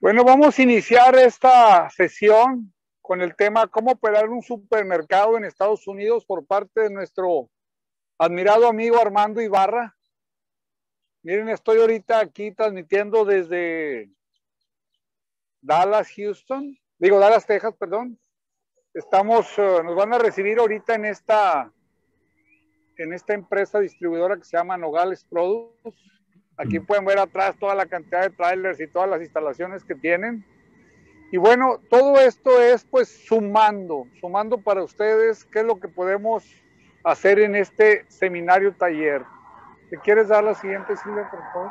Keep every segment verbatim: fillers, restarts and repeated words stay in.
Bueno, vamos a iniciar esta sesión con el tema cómo operar un supermercado en Estados Unidos por parte de nuestro admirado amigo Armando Ibarra. Miren, estoy ahorita aquí transmitiendo desde Dallas, Houston, digo Dallas, Texas, perdón. Estamos, uh, nos van a recibir ahorita en esta, en esta empresa distribuidora que se llama Nogales Products. Aquí pueden ver atrás toda la cantidad de trailers y todas las instalaciones que tienen. Y bueno, todo esto es pues sumando, sumando para ustedes qué es lo que podemos hacer en este seminario taller. ¿Te quieres dar la siguiente, Silvia, por favor?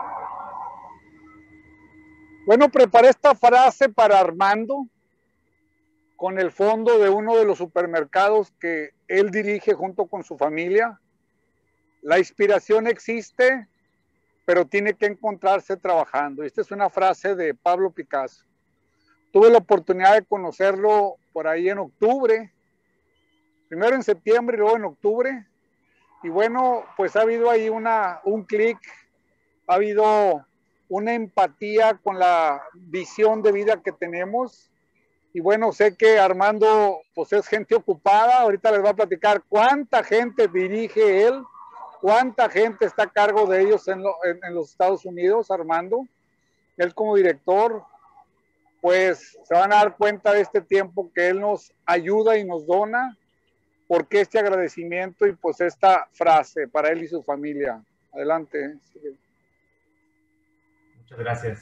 Bueno, preparé esta frase para Armando con el fondo de uno de los supermercados que él dirige junto con su familia. La inspiración existe, pero tiene que encontrarse trabajando. Esta es una frase de Pablo Picasso. Tuve la oportunidad de conocerlo por ahí en octubre, primero en septiembre y luego en octubre. Y bueno, pues ha habido ahí una, un clic, ha habido una empatía con la visión de vida que tenemos. Y bueno, sé que Armando pues es gente ocupada. Ahorita les va a platicar cuánta gente dirige él, cuánta gente está a cargo de ellos en, lo, en, en los Estados Unidos, Armando. Él como director, pues se van a dar cuenta de este tiempo que él nos ayuda y nos dona, porque este agradecimiento y pues esta frase para él y su familia. Adelante. Muchas gracias.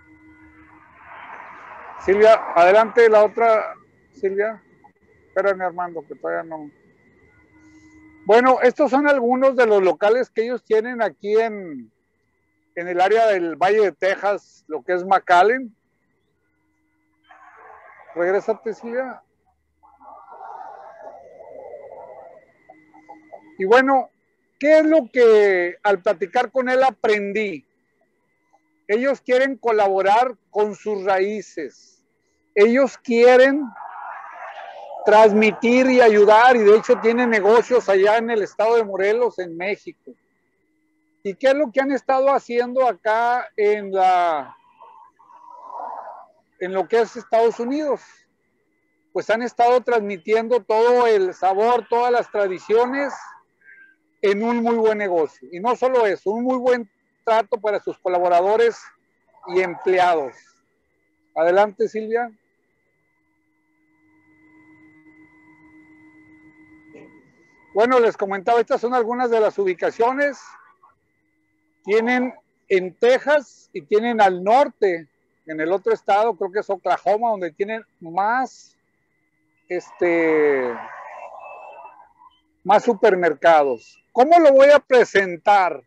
Silvia, adelante la otra, Silvia. Espérame, Armando, que todavía no. Bueno, estos son algunos de los locales que ellos tienen aquí en, en el área del Valle de Texas, lo que es McAllen. Regrésate, Silvia. Y bueno, ¿qué es lo que al platicar con él aprendí? Ellos quieren colaborar con sus raíces. Ellos quieren transmitir y ayudar, y de hecho tienen negocios allá en el estado de Morelos, en México. ¿Y qué es lo que han estado haciendo acá en la en lo que es Estados Unidos? Pues han estado transmitiendo todo el sabor, todas las tradiciones en un muy buen negocio. Y no solo eso, un muy buen trato para sus colaboradores y empleados. Adelante, Silvia. Bueno, les comentaba, estas son algunas de las ubicaciones. Tienen en Texas y tienen al norte, en el otro estado, creo que es Oklahoma, donde tienen más, este, más supermercados. ¿Cómo lo voy a presentar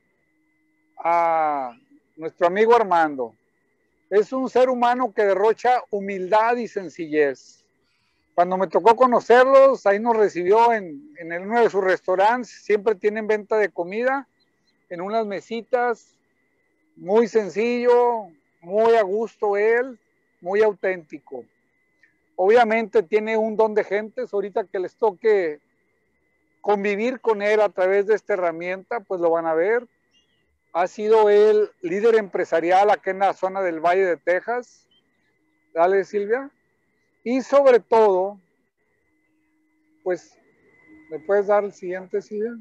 a nuestro amigo Armando? Es un ser humano que derrocha humildad y sencillez. Cuando me tocó conocerlos, ahí nos recibió en, en uno de sus restaurantes. Siempre tienen venta de comida en unas mesitas, muy sencillo, muy a gusto él, muy auténtico. Obviamente tiene un don de gentes. Ahorita que les toque convivir con él a través de esta herramienta, pues lo van a ver. Ha sido él líder empresarial aquí en la zona del Valle de Texas. Dale, Silvia. Y sobre todo, pues, ¿me puedes dar el siguiente, Silvia?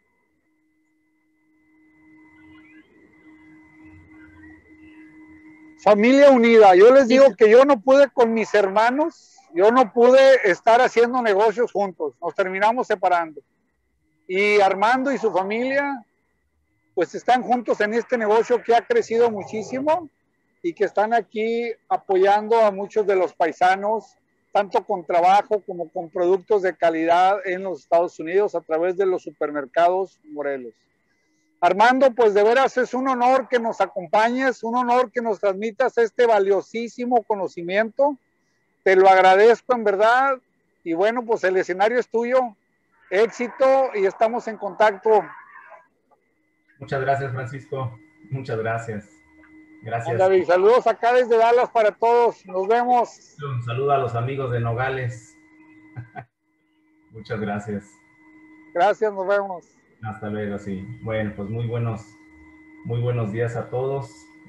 Familia unida. Yo les digo que yo no pude con mis hermanos, yo no pude estar haciendo negocios juntos. Nos terminamos separando. Y Armando y su familia, pues están juntos en este negocio que ha crecido muchísimo y que están aquí apoyando a muchos de los paisanos, tanto con trabajo como con productos de calidad en los Estados Unidos a través de los supermercados Morelos. Armando, pues de veras es un honor que nos acompañes, un honor que nos transmitas este valiosísimo conocimiento. Te lo agradezco en verdad. Y bueno, pues el escenario es tuyo. Éxito y estamos en contacto. Muchas gracias, Francisco. Muchas gracias. Gracias. David, saludos acá desde Dallas para todos. Nos vemos. Un saludo a los amigos de Nogales. Muchas gracias. Gracias, nos vemos. Hasta luego, sí. Bueno, pues muy buenos, muy buenos días a todos.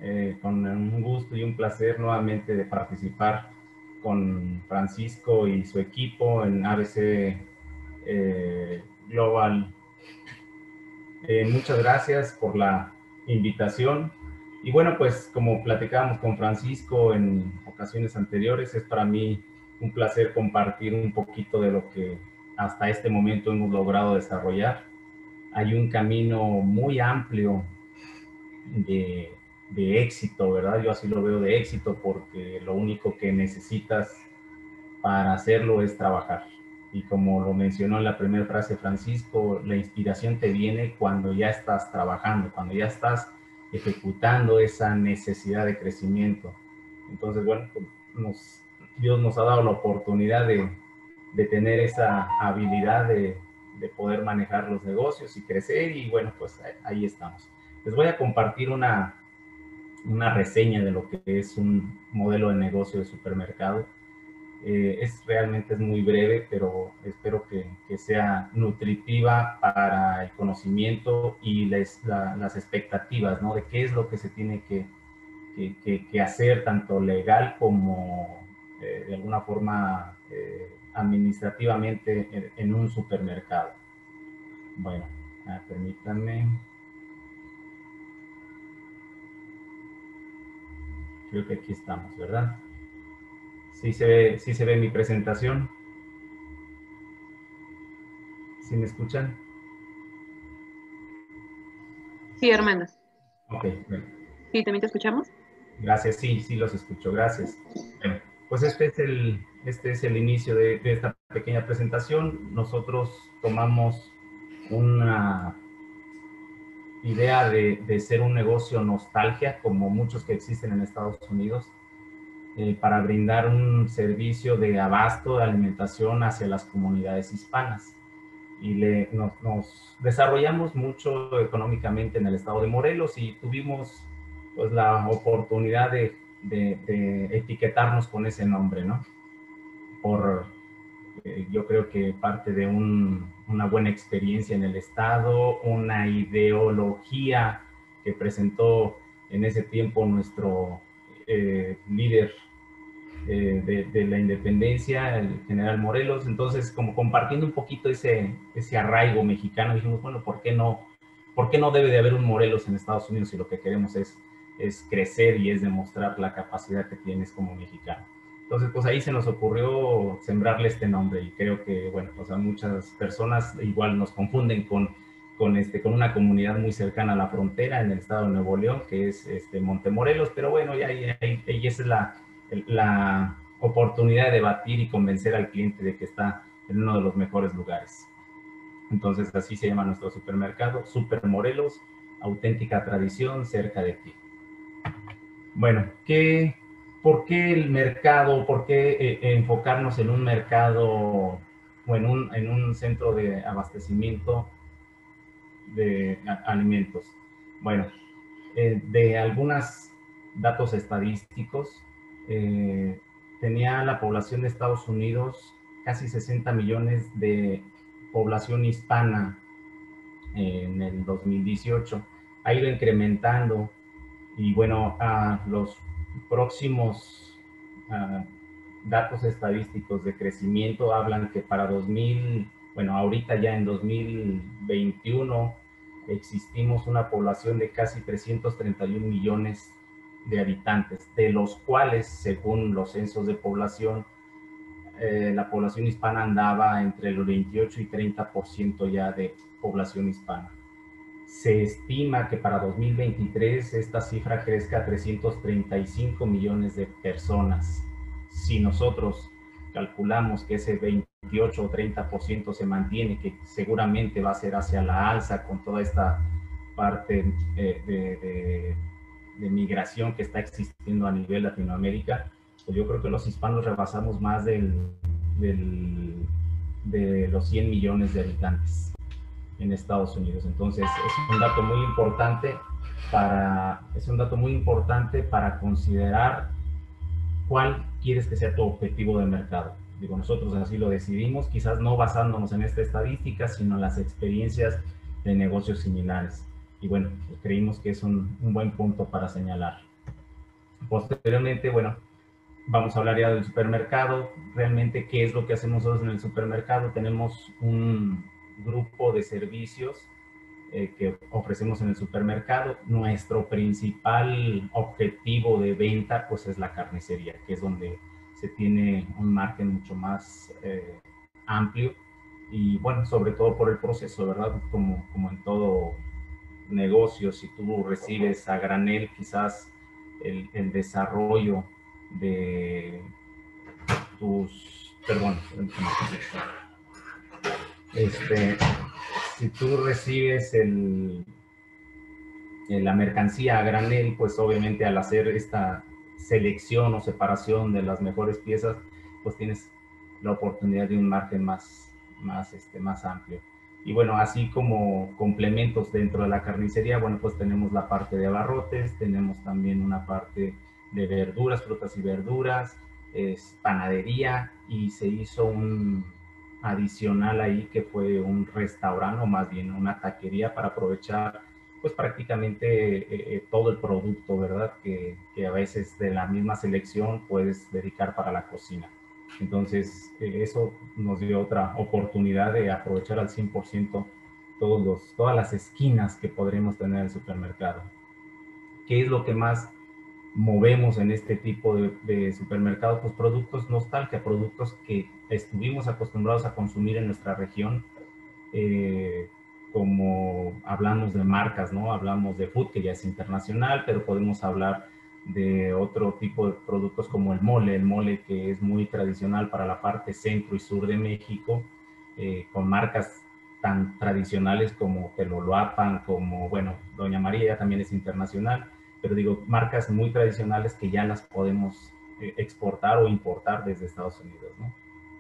eh, con un gusto y un placer nuevamente de participar con Francisco y su equipo en A B C eh, Global. Eh, muchas gracias por la invitación. Y bueno, pues como platicábamos con Francisco en ocasiones anteriores, es para mí un placer compartir un poquito de lo que hasta este momento hemos logrado desarrollar. Hay un camino muy amplio de, de éxito, ¿verdad? Yo así lo veo, de éxito, porque lo único que necesitas para hacerlo es trabajar. Y como lo mencionó en la primera frase Francisco, la inspiración te viene cuando ya estás trabajando, cuando ya estás ejecutando esa necesidad de crecimiento. Entonces, bueno, pues nos, Dios nos ha dado la oportunidad de, de tener esa habilidad de, de poder manejar los negocios y crecer, y bueno, pues ahí estamos. Les voy a compartir una, una reseña de lo que es un modelo de negocio de supermercado. Eh, es realmente es muy breve, pero espero que, que sea nutritiva para el conocimiento y les, la, las expectativas, ¿no? De qué es lo que se tiene que, que, que, que hacer, tanto legal como eh, de alguna forma eh, administrativamente en, en un supermercado. Bueno, ah, permítanme. Creo que aquí estamos, ¿verdad? Sí se ve, sí se ve mi presentación. ¿Sí me escuchan? Sí, Armando. Ok, bueno. Sí, ¿también te escuchamos? Gracias, sí, sí los escucho, gracias. Bueno, pues este es el, este es el inicio de, de esta pequeña presentación. Nosotros tomamos una idea de, de ser un negocio nostalgia, como muchos que existen en Estados Unidos, eh, para brindar un servicio de abasto de alimentación hacia las comunidades hispanas. Y le, nos, nos desarrollamos mucho económicamente en el estado de Morelos y tuvimos pues la oportunidad de, de, de etiquetarnos con ese nombre, ¿no? Por, eh, yo creo que parte de un, una buena experiencia en el estado, una ideología que presentó en ese tiempo nuestro eh, líder Eh, de, de la independencia, el general Morelos. Entonces, como compartiendo un poquito ese, ese arraigo mexicano, dijimos, bueno, ¿por qué no, por qué no debe de haber un Morelos en Estados Unidos si lo que queremos es, es crecer y es demostrar la capacidad que tienes como mexicano? Entonces, pues ahí se nos ocurrió sembrarle este nombre, y creo que, bueno, pues a muchas personas igual nos confunden con, con, este, con una comunidad muy cercana a la frontera en el estado de Nuevo León, que es este, Montemorelos, pero bueno, ya ahí, ahí, ahí esa es la la oportunidad de debatir y convencer al cliente de que está en uno de los mejores lugares. Entonces, así se llama nuestro supermercado, Super Morelos, auténtica tradición cerca de ti. Bueno, ¿qué, ¿por qué el mercado, por qué eh, enfocarnos en un mercado o en un, en un centro de abastecimiento de alimentos? Bueno, eh, de algunos datos estadísticos, eh, tenía la población de Estados Unidos casi sesenta millones de población hispana eh, en el dos mil dieciocho. Ha ido incrementando, y bueno, a los próximos uh, datos estadísticos de crecimiento hablan que para dos mil, bueno, ahorita ya en dos mil veintiuno existimos una población de casi trescientos treinta y un millones de habitantes, de los cuales, según los censos de población, eh, la población hispana andaba entre el veintiocho y treinta por ciento ya de población hispana. Se estima que para dos mil veintitrés esta cifra crezca a trescientos treinta y cinco millones de personas. Si nosotros calculamos que ese veintiocho o treinta por ciento se mantiene, que seguramente va a ser hacia la alza con toda esta parte eh, de, de, de migración que está existiendo a nivel Latinoamérica, pues yo creo que los hispanos rebasamos más del, del, de los cien millones de habitantes en Estados Unidos. Entonces es un dato muy importante para, es un dato muy importante para considerar cuál quieres que sea tu objetivo de mercado. Digo, nosotros así lo decidimos, quizás no basándonos en esta estadística, sino en las experiencias de negocios similares. Y bueno, pues creímos que es un, un buen punto para señalar. Posteriormente, bueno, vamos a hablar ya del supermercado. Realmente, ¿qué es lo que hacemos nosotros en el supermercado? Tenemos un grupo de servicios eh, que ofrecemos en el supermercado. Nuestro principal objetivo de venta, pues, es la carnicería, que es donde se tiene un margen mucho más eh, amplio y, bueno, sobre todo por el proceso, ¿verdad? Como, como en todo negocio, si tú recibes a granel, quizás el, el desarrollo de tus, perdón, este, si tú recibes el, la mercancía a granel, pues obviamente al hacer esta selección o separación de las mejores piezas, pues tienes la oportunidad de un margen más, más, este, más amplio. Y bueno, así como complementos dentro de la carnicería, bueno, pues tenemos la parte de abarrotes, tenemos también una parte de verduras, frutas y verduras, es panadería, y se hizo un adicional ahí que fue un restaurante, o más bien una taquería, para aprovechar pues prácticamente eh, eh, todo el producto, ¿verdad? Que, que a veces de la misma selección puedes dedicar para la cocina. Entonces, eh, eso nos dio otra oportunidad de aprovechar al cien por ciento todos los, todas las esquinas que podremos tener en el supermercado. ¿Qué es lo que más movemos en este tipo de, de supermercados? Pues productos nostalgia, productos que estuvimos acostumbrados a consumir en nuestra región, eh, como hablamos de marcas, ¿no? Hablamos de food, que ya es internacional, pero podemos hablar de otro tipo de productos como el mole, el mole que es muy tradicional para la parte centro y sur de México, eh, con marcas tan tradicionales como Teloloapan, como, bueno, Doña María ya también es internacional, pero digo, marcas muy tradicionales que ya las podemos eh, exportar o importar desde Estados Unidos, ¿no?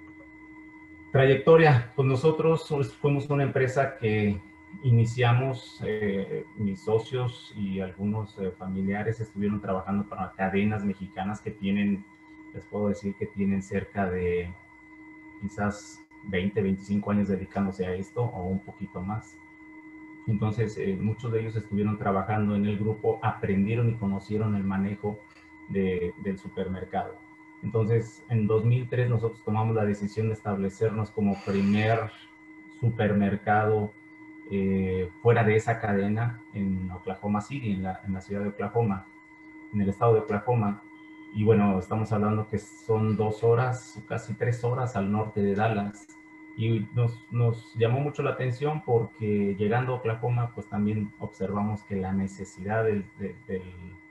Trayectoria, pues nosotros fuimos una empresa que iniciamos, eh, mis socios y algunos eh, familiares estuvieron trabajando para cadenas mexicanas que tienen, les puedo decir que tienen cerca de quizás veinte, veinticinco años dedicándose a esto o un poquito más. Entonces, eh, muchos de ellos estuvieron trabajando en el grupo, aprendieron y conocieron el manejo de, del supermercado. Entonces, en dos mil tres nosotros tomamos la decisión de establecernos como primer supermercado eh, fuera de esa cadena en Oklahoma City, en la, en la ciudad de Oklahoma, en el estado de Oklahoma. Y bueno, estamos hablando que son dos horas, casi tres horas al norte de Dallas. Y nos, nos llamó mucho la atención porque llegando a Oklahoma, pues también observamos que la necesidad del, de, del,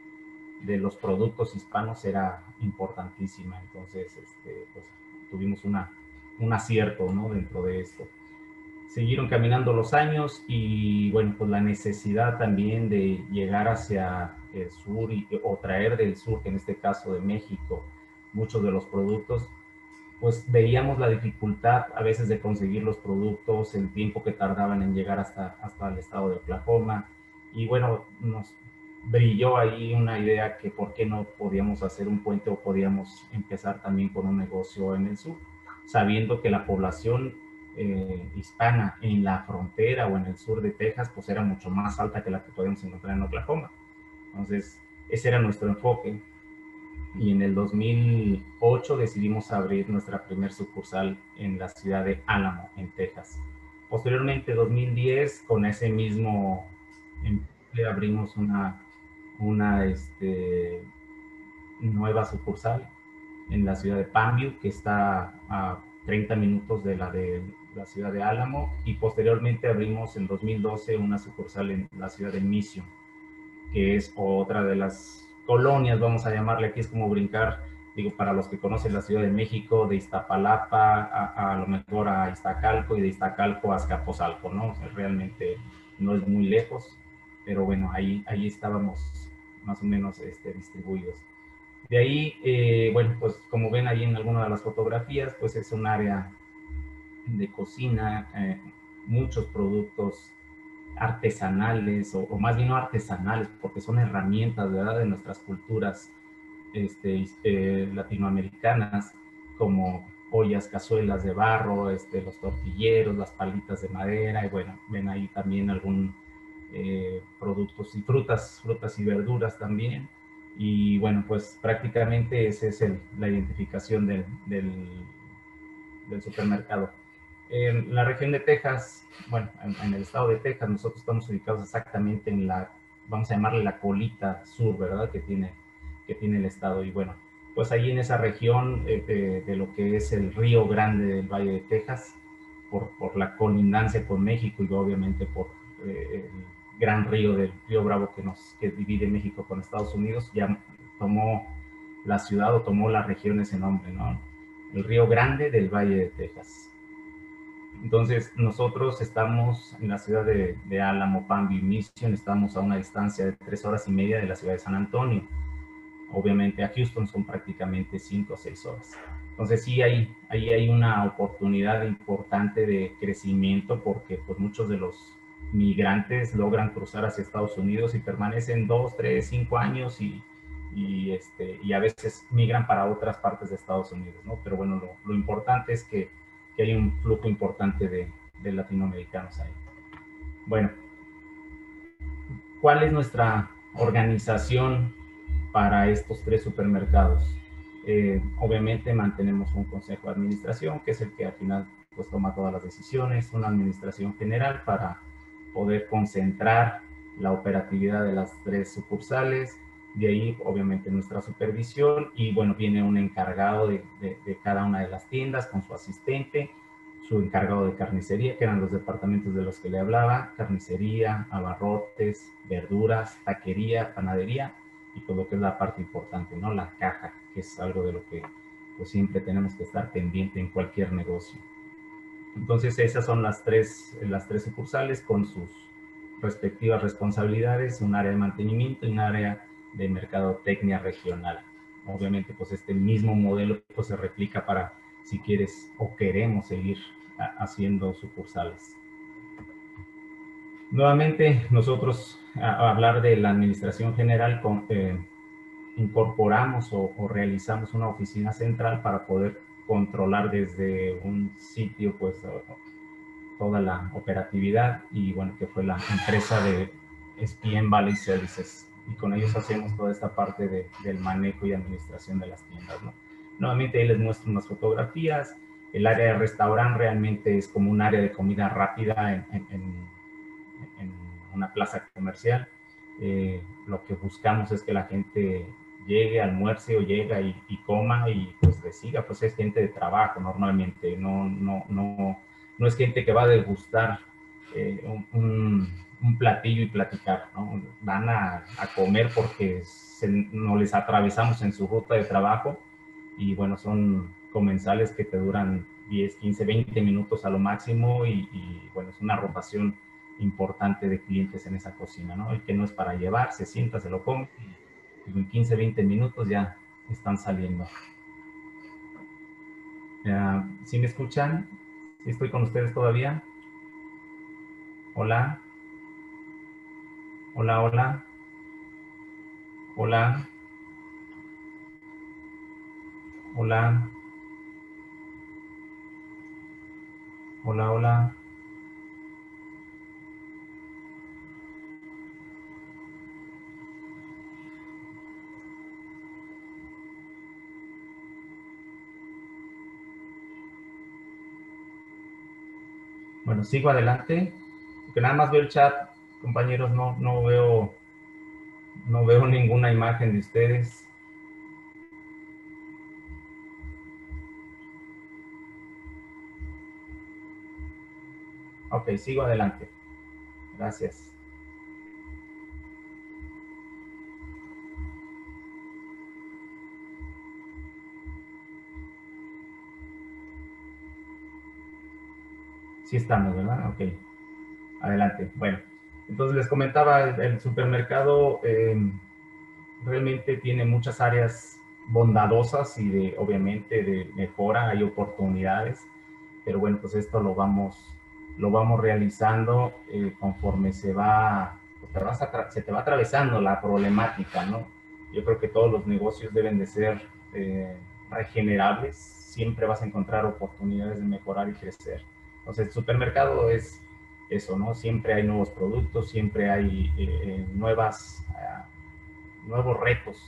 de los productos hispanos era importantísima. Entonces, este, pues, tuvimos una, un acierto, ¿no? Dentro de esto. Siguieron caminando los años y, bueno, pues la necesidad también de llegar hacia el sur y, o traer del sur, que en este caso de México, muchos de los productos, pues veíamos la dificultad a veces de conseguir los productos, el tiempo que tardaban en llegar hasta, hasta el estado de Oklahoma. Y bueno, nos brilló ahí una idea que por qué no podíamos hacer un puente o podíamos empezar también con un negocio en el sur, sabiendo que la población eh, hispana en la frontera o en el sur de Texas pues era mucho más alta que la que podíamos encontrar en Oklahoma. Entonces, ese era nuestro enfoque. Y en el dos mil ocho decidimos abrir nuestra primer sucursal en la ciudad de Álamo, en Texas. Posteriormente, en dos mil diez, con ese mismo empleo, abrimos una, una este, nueva sucursal en la ciudad de Panview, que está a treinta minutos de la de la ciudad de Álamo, y posteriormente abrimos en dos mil doce una sucursal en la ciudad de Mission, que es otra de las colonias, vamos a llamarle. Aquí es como brincar, digo, para los que conocen la Ciudad de México, de Iztapalapa a, a lo mejor a Iztacalco, y de Iztacalco a Azcapotzalco, ¿no? O sea, realmente no es muy lejos, pero bueno, ahí, ahí estábamos más o menos este, distribuidos. De ahí, eh, bueno, pues como ven ahí en alguna de las fotografías, pues es un área de cocina, eh, muchos productos artesanales, o, o más bien no artesanales, porque son herramientas, ¿verdad?, de nuestras culturas este, eh, latinoamericanas, como ollas, cazuelas de barro, este, los tortilleros, las palitas de madera, y bueno, ven ahí también algún eh, productos y frutas, frutas y verduras también. Y bueno, pues prácticamente esa es el, la identificación del, del, del supermercado. En la región de Texas, bueno, en, en el estado de Texas, nosotros estamos ubicados exactamente en la, vamos a llamarle la colita sur, ¿verdad? Que tiene, que tiene el estado. Y bueno, pues ahí en esa región eh, de, de lo que es el Río Grande del Valle de Texas, por, por la colindancia con México y obviamente por eh, el gran río del Río Bravo que, nos, que divide México con Estados Unidos, ya tomó la ciudad o tomó la región ese nombre, ¿no? El Río Grande del Valle de Texas. Entonces, nosotros estamos en la ciudad de, de Álamo, Palm Beach Mission, estamos a una distancia de tres horas y media de la ciudad de San Antonio. Obviamente a Houston son prácticamente cinco o seis horas. Entonces sí, ahí hay, hay una oportunidad importante de crecimiento porque pues, muchos de los migrantes logran cruzar hacia Estados Unidos y permanecen dos, tres, cinco años y, y, este, y a veces migran para otras partes de Estados Unidos, ¿no? Pero bueno, lo, lo importante es que, que hay un flujo importante de, de latinoamericanos ahí. Bueno, ¿cuál es nuestra organización para estos tres supermercados? Eh, obviamente mantenemos un consejo de administración, que es el que al final pues, toma todas las decisiones, una administración general para poder concentrar la operatividad de las tres sucursales, de ahí obviamente nuestra supervisión y bueno, viene un encargado de, de, de cada una de las tiendas con su asistente, su encargado de carnicería, que eran los departamentos de los que le hablaba, carnicería, abarrotes, verduras, taquería, panadería, y todo lo que es la parte importante, ¿no? La caja, que es algo de lo que pues, siempre tenemos que estar pendiente en cualquier negocio. Entonces, esas son las tres, las tres sucursales con sus respectivas responsabilidades, un área de mantenimiento y un área de mercadotecnia regional. Obviamente, pues este mismo modelo pues, se replica para si quieres o queremos seguir haciendo sucursales. Nuevamente, nosotros a, a hablar de la administración general, con, eh, incorporamos o, o realizamos una oficina central para poder controlar desde un sitio pues toda la operatividad y bueno, que fue la empresa de S P M Valley Services y con ellos hacemos toda esta parte de, del manejo y administración de las tiendas, ¿no? Nuevamente ahí les muestro unas fotografías. El área de restaurante realmente es como un área de comida rápida en, en, en, en una plaza comercial. Eh, lo que buscamos es que la gente llegue, almuerce o llega y, y coma y pues le siga, pues es gente de trabajo normalmente, no, no, no, no es gente que va a degustar eh, un, un, un platillo y platicar, ¿no? Van a, a comer porque se, nos les atravesamos en su ruta de trabajo y bueno, son comensales que te duran diez, quince, veinte minutos a lo máximo y, y bueno, es una rotación importante de clientes en esa cocina, ¿no? El que no es para llevar, se sienta, se lo come y en quince, veinte minutos ya están saliendo. Uh, ¿Sí me escuchan? ¿Sí estoy con ustedes todavía? Hola. Hola, hola. Hola. Hola. Hola, hola. Bueno, sigo adelante. Porque nada más veo el chat, compañeros, no, no veo, no veo ninguna imagen de ustedes. Ok, sigo adelante. Gracias. Sí estamos, ¿verdad? Ok. Adelante. Bueno, entonces les comentaba, el, el supermercado eh, realmente tiene muchas áreas bondadosas y de, obviamente, de mejora, hay oportunidades, pero bueno, pues esto lo vamos, lo vamos realizando eh, conforme se va, pues te vas a, se te va atravesando la problemática, ¿no? Yo creo que todos los negocios deben de ser eh, regenerables, siempre vas a encontrar oportunidades de mejorar y crecer. Entonces, el supermercado es eso, ¿no? Siempre hay nuevos productos, siempre hay eh, nuevas, uh, nuevos retos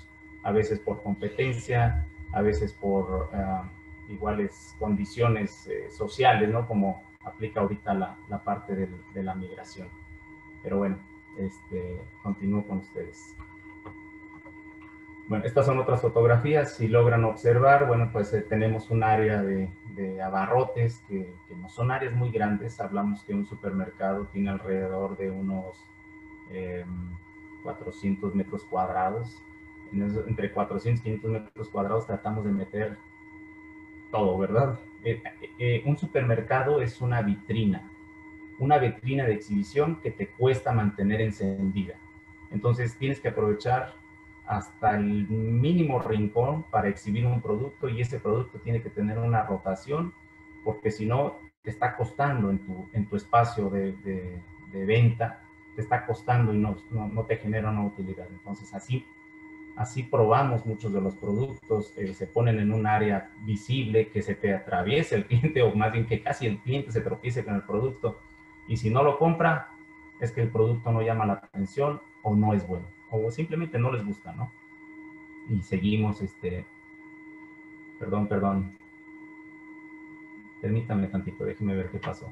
a veces por competencia, a veces por uh, iguales condiciones eh, sociales, ¿no? Como aplica ahorita la, la parte del, de la migración. Pero bueno, este, continúo con ustedes. Bueno, estas son otras fotografías. Si logran observar, bueno, pues eh, tenemos un área de, de abarrotes que, que no son áreas muy grandes. Hablamos que un supermercado tiene alrededor de unos eh, cuatrocientos metros cuadrados. En eso, entre cuatrocientos y quinientos metros cuadrados tratamos de meter todo, ¿verdad? Eh, eh, un supermercado es una vitrina, una vitrina de exhibición que te cuesta mantener encendida. Entonces tienes que aprovechar hasta el mínimo rincón para exhibir un producto, y ese producto tiene que tener una rotación, porque si no te está costando en tu, en tu espacio de, de, de venta, te está costando y no, no, no te genera una utilidad. Entonces así, así probamos muchos de los productos, eh, se ponen en un área visible, que se te atraviese el cliente, o más bien que casi el cliente se tropiece con el producto, y si no lo compra, es que el producto no llama la atención o no es bueno, o simplemente no les gusta, ¿no? Y seguimos, este, perdón, perdón, permítame tantito, déjeme ver qué pasó.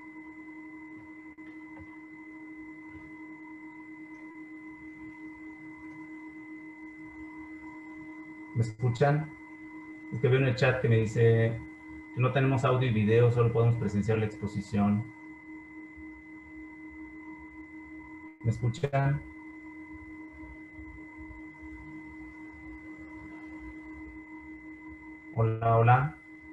¿Me escuchan? Es que veo en el chat que me dice que no tenemos audio y video, solo podemos presenciar la exposición. ¿Me escuchan? Hola, hola.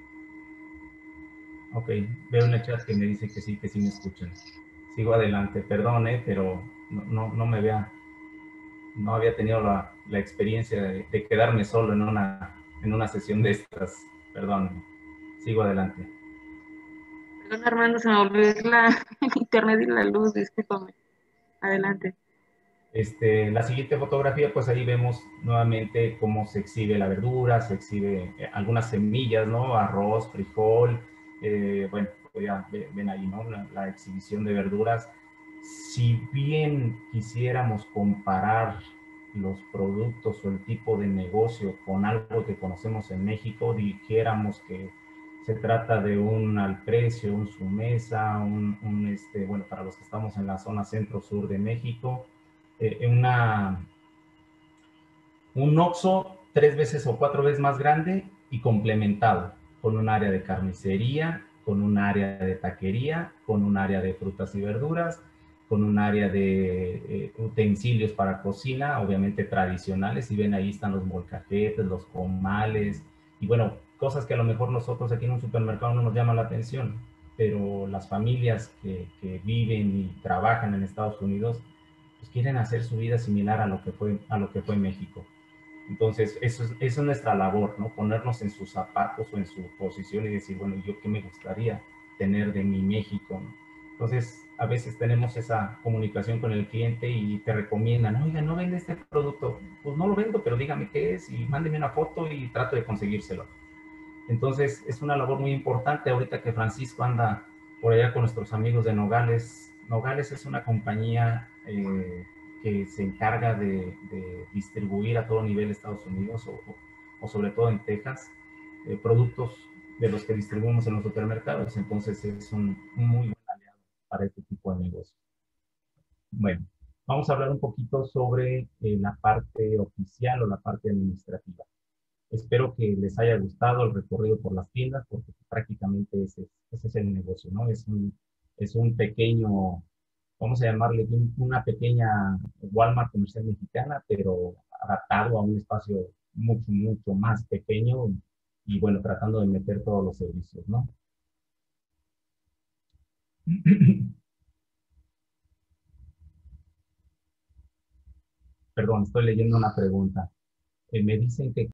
Ok, veo en el chat que me dice que sí, que sí me escuchan. Sigo adelante, perdón, eh, pero no, no, no me vea, no había tenido la, la experiencia de, de quedarme solo en una, en una sesión de estas. Perdón, sigo adelante. Perdón, Armando, se me olvidó la el internet y la luz, discúlpame. Adelante. Este, la siguiente fotografía, pues ahí vemos nuevamente cómo se exhibe la verdura, se exhibe eh, algunas semillas, ¿no? Arroz, frijol, eh, bueno, pues ya ven ahí, ¿no? La, la exhibición de verduras. Si bien quisiéramos comparar los productos o el tipo de negocio con algo que conocemos en México, dijéramos que se trata de un Alprecio, un Sumesa, un, un este, bueno, para los que estamos en la zona centro-sur de México, eh, una, un Oxxo tres veces o cuatro veces más grande y complementado, con un área de carnicería, con un área de taquería, con un área de frutas y verduras, con un área de eh, utensilios para cocina, obviamente tradicionales. Si ven, ahí están los molcajetes, los comales, y bueno, cosas que a lo mejor nosotros aquí en un supermercado no nos llaman la atención, pero las familias que, que viven y trabajan en Estados Unidos, pues quieren hacer su vida similar a lo que fue, a lo que fue México. Entonces, eso es, eso es nuestra labor, ¿no? Ponernos en sus zapatos o en su posición y decir, bueno, ¿yo qué me gustaría tener de mi México, ¿no? Entonces, a veces tenemos esa comunicación con el cliente y te recomiendan, oiga, ¿no vende este producto? Pues no lo vendo, pero dígame qué es y mándeme una foto y trato de conseguírselo. Entonces, es una labor muy importante ahorita que Francisco anda por allá con nuestros amigos de Nogales. Nogales es una compañía eh, que se encarga de, de, distribuir a todo nivel de Estados Unidos, o, o sobre todo en Texas, eh, productos de los que distribuimos en los supermercados. Entonces, es un, un muy buen aliado para este tipo de negocio. Bueno, vamos a hablar un poquito sobre eh, la parte oficial o la parte administrativa. Espero que les haya gustado el recorrido por las tiendas, porque prácticamente ese, ese es el negocio, ¿no? Es un, es un pequeño, vamos a llamarle un, una pequeña Walmart comercial mexicana, pero adaptado a un espacio mucho, mucho más pequeño y, y bueno, tratando de meter todos los servicios, ¿no? Perdón, estoy leyendo una pregunta. Eh, me dicen que